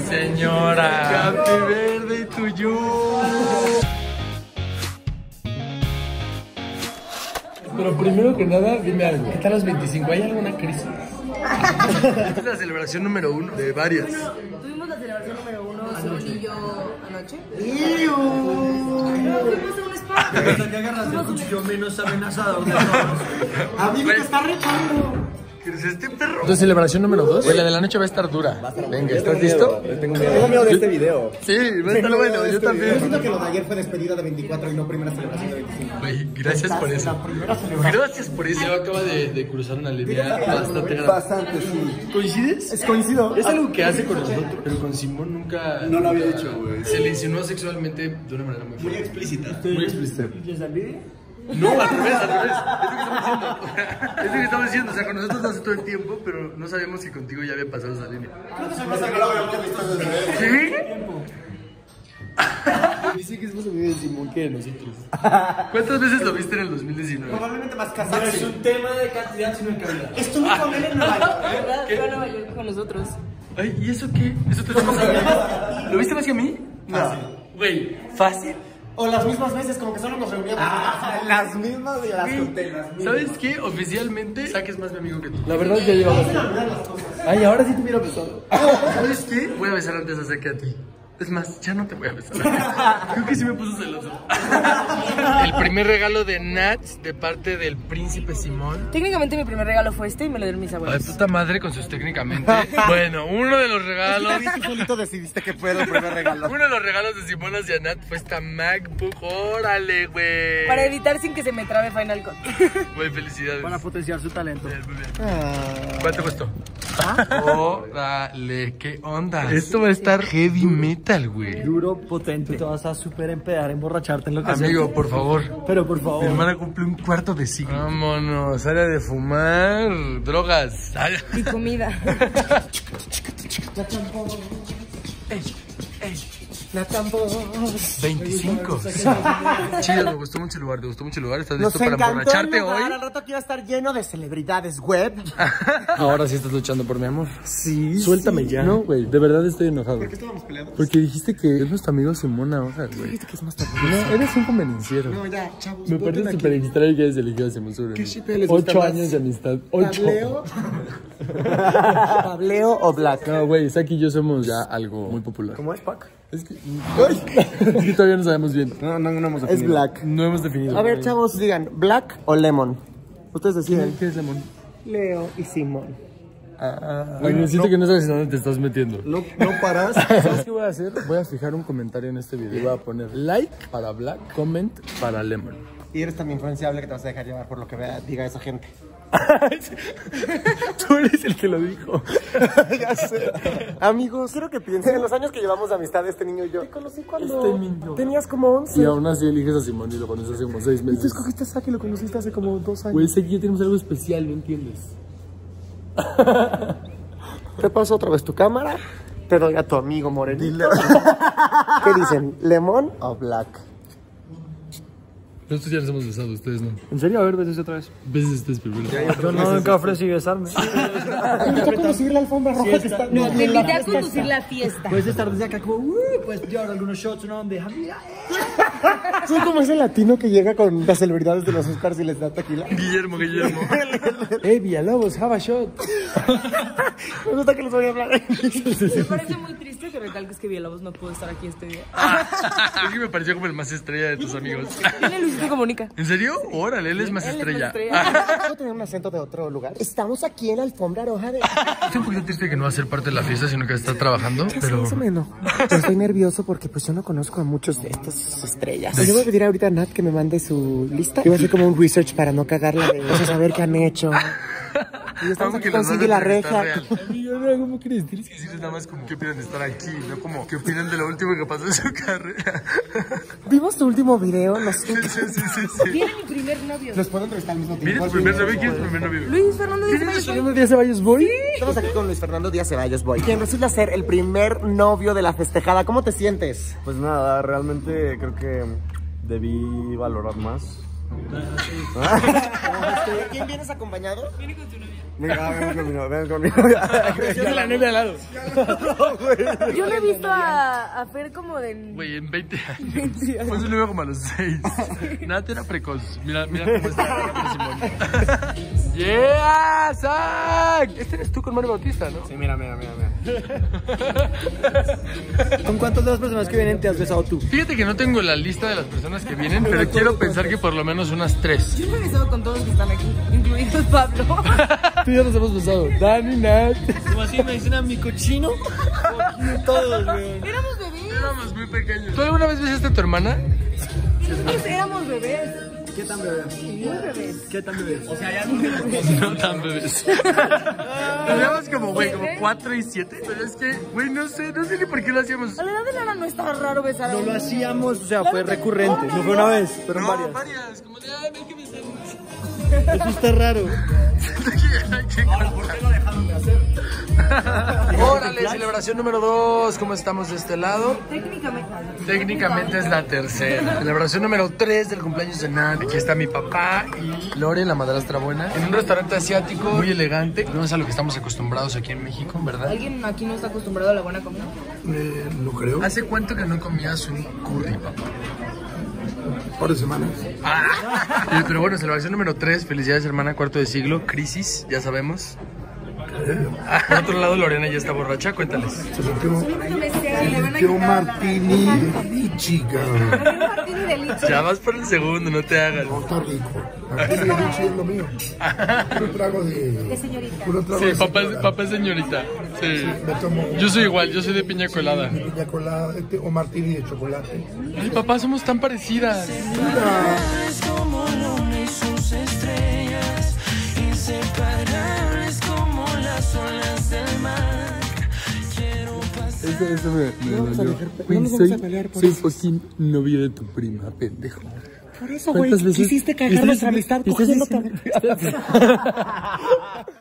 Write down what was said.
señora. Happy birthday to you. Pero primero que nada, dime algo. ¿Qué tal los 25? ¿Hay alguna crisis? Esta es la celebración número 1 de varias. Tuvimos la celebración número 1, Sol y yo, anoche. Hasta que agarras el cuchillo menos amenazador de todos. Amigo, te está retando. ¿Quieres este perro? Entonces, celebración número 2. La de la noche va a estar dura. Venga, ¿estás listo? Tengo miedo de este video. Sí, va a estar bueno. Yo también. Siento que lo de ayer fue despedida de 24 y no primera celebración de 25. Güey, gracias por eso. Gracias por eso. Acaba de cruzar una línea bastante grande. Bastante, sí. ¿Coincides? Es coincido. Es algo que hace con nosotros, pero con Simón nunca... No lo había hecho, güey. Se le insinuó sexualmente de una manera muy fuerte. explícita. Muy explícita. ¿Les da envidia? No, al revés, al revés. Es lo que estamos diciendo. O sea, con nosotros lo hace todo el tiempo, pero no sabíamos si contigo ya había pasado esa línea. Creo que soy más agrado que visto desde ¿Sí? Dice que es más amigo de Simón que de nosotros. ¿Cuántas veces lo viste en el 2019? Probablemente más No casarse. es un tema de cantidad, sino de calidad. Estuve con él en Nueva York. ¿Verdad? Fue a Nueva York con nosotros. Ay, ¿y eso qué? ¿Eso te está pasando? ¿Lo viste más que a mí? Fácil. Güey, ¿fácil? O las mismas veces, como que solo nos reuníamos. Las mismas y las conté. ¿Sabes qué? Oficialmente, Zack es más mi amigo que tú. La verdad, ya llevamos. Ay, ahora sí te hubiera besado. ¿Sabes qué? Voy a besar antes a Zack que a ti. Es más, ya no te voy a besar. Creo que sí me puso celoso. El primer regalo de Nats de parte del príncipe Simón. Técnicamente mi primer regalo fue este y me lo dieron mis Ay, abuelos. puta madre con sus técnicamente. Bueno, uno de los regalos. Tú solito decidiste que fue el primer regalo. Uno de los regalos de Simón hacia Nat fue esta MacBook. Órale, güey. Para evitar sin que se me trabe Final Cut. Güey, felicidades. Para potenciar su talento. Bien, muy bien. ¿Cuánto costó? Órale, ¿qué onda? Esto va a estar heavy metal, güey. Duro, potente. Te vas a súper empedar, emborracharte en lo que Amigo, por favor. Pero por Mi favor. hermana cumple un cuarto de siglo. Vámonos, área de fumar, drogas. Y comida. La tambor. 25. Chido, me gustó mucho el lugar, te gustó mucho el lugar. ¿Estás Nos listo para encantó emborracharte el lugar. hoy? Al rato aquí va a estar lleno de celebridades web. Ahora sí estás luchando por mi amor. Sí. Suéltame ya. No, güey, de verdad estoy enojado. ¿Por qué estábamos peleados? Porque dijiste que es nuestro amigo Simón ahora, güey. Dijiste que es más tarde. No, eres un convenenciero. No, ya, chavos. Me voten parece aquí. súper extraño que hayas elegido a Simón sobre ¿Qué mí. shipeo les gusta 8 más? años de amistad. 8. ¿Pableo? ¿Pableo o Black? No, güey, Zack y yo somos ya algo muy popular. ¿Cómo es, Pac? Es que, es que todavía no sabemos bien. No hemos Es definido. Black. No hemos definido. A ver, chavos, digan, ¿Black o Lemon? Ustedes deciden. ¿Qué es Lemon? Leo y Simón. Bueno, siento que no sabes en dónde te estás metiendo. No paras. ¿Sabes qué voy a hacer? Voy a fijar un comentario en este video. Voy a poner like para Black, comment para Lemon. Y eres tan influenciable que te vas a dejar llevar por lo que diga esa gente. Tú eres el que lo dijo. Ya sé. Amigos, quiero que piensen en los años que llevamos de amistad este niño y yo. Te conocí cuando Este niño. tenías como 11. Y aún así eliges a Simón y lo conoces hace como 6 Y tú meses. escogiste a Zack y lo conociste hace como 2 años. Güey, sé que ya tenemos algo especial, ¿no entiendes? Te paso otra vez tu cámara. Te doy a tu amigo morenito. ¿Qué dicen? ¿Lemon o Black? Nosotros ya nos hemos besado, ustedes no. ¿En serio? A ver, beses otra vez. Beses ustedes primero. Yo nunca ofrecí besarme. Me está conducir la alfombra roja que está. No, te invité a conducir la fiesta. Puedes estar desde acá como, pues llevar algunos shots, una bandeja. Mira, Soy como ese latino que llega con las celebridades de los Oscars y les da tequila. Guillermo. Villalobos, have a shot. Me gusta que les voy a hablar. Me parece muy triste que recalques que Villalobos no pudo estar aquí este día. Es que me pareció como el más estrella de tus amigos. Tiene Luisito Comunica. ¿En serio? Órale, él es más Él es estrella. ¿Puedo tener un acento de otro lugar? Estamos aquí en la alfombra roja de... Estoy un poquito triste que no va a ser parte de la fiesta, sino que está trabajando, pero... Eso me enoja. Estoy nervioso porque pues yo no conozco a muchos de estas estrellas. Yo voy a pedir ahorita a Nat que me mande su lista. Y voy a hacer como un research para no cagarla de pues, a saber qué han hecho. Y estamos aquí con Cindy la regia. Amigo, no, ¿cómo crees? Tienes que decirles nada más como qué opinan de estar aquí, no como qué opinan de lo último que pasó en su carrera. ¿Vimos tu último video? No sé. Sí. Viene mi primer novio. ¿Los puedo entrevistar al mismo tiempo? ¿Vienes tu primer novio? ¿Quién es tu primer novio? Luis Fernando Díaz Ceballos. ¿Fernando Díaz Ceballos voy? Estamos aquí con Luis Fernando Díaz Ceballos Boy, quien resulta ser el primer novio de la festejada. ¿Cómo te sientes? Pues nada, realmente creo que debí valorar más ¿Quién vienes acompañado? Viene con su novia. Ven con mi novia. La novia al lado. Yo le he visto a Fer como de... Güey, en 20 años. Fue su novio como a los 6. Nada, era precoz. Mira cómo está Simón. ¡Yeah, Zach! Este eres tú con Mario Bautista, ¿no? Sí, mira. ¿Con cuántas de las personas que vienen te has besado tú? Fíjate que no tengo la lista de las personas que vienen, pero quiero pensar que por lo menos unas 3. Yo me he besado con todos los que están aquí, incluido Pablo. Tú ya nos hemos besado. Dani, Nat. Como así me dicen a mi cochino. Todos, weón. Éramos bebés. Éramos muy pequeños. ¿Tú alguna vez besaste a tu hermana? Nosotros éramos bebés. ¿Qué tan bebé? Muy bebés. ¿Qué tan bebé? O sea, ya No tan bebés. Teníamos como, güey, como 4 y 7. Pero es que, güey, no sé ni por qué lo hacíamos. A la edad de Lara no estaba raro besar a no un lo niño. hacíamos, o sea, fue recurrente. No fue una vez, pero No, varias. varias. Como de, ay, ven que me salen. Eso está raro. Ahora, ¿por qué lo dejaron de hacer? Órale, celebración número 2. ¿Cómo estamos de este lado? Técnicamente es la tercera. Celebración número 3 del cumpleaños de Nat. Aquí está mi papá y Lore, la madrastra buena. En un restaurante asiático muy elegante. No es a lo que estamos acostumbrados aquí en México, ¿verdad? ¿Alguien aquí no está acostumbrado a la buena comida? No creo. ¿Hace cuánto que no comías un curry, papá? Un par de semanas. Pero bueno, celebración número 3. Felicidades, hermana, cuarto de siglo. Crisis, ya sabemos. Por otro lado, Lorena ya está borracha. Cuéntales. Se sintió un martini de lichi, cabrón. Ya vas por el segundo, no te hagas. No, está rico. Martini de lichi es lo mío. Un trago de señorita. Sí, papá es señorita. Sí. Me tomo Yo soy igual, yo soy de piña colada. piña colada o martini de chocolate. Ay, papá, somos tan parecidas. Eso me dolió. Soy fucking novio de tu prima, pendejo. Por eso, güey, quisiste cagar nuestra amistad cogiendo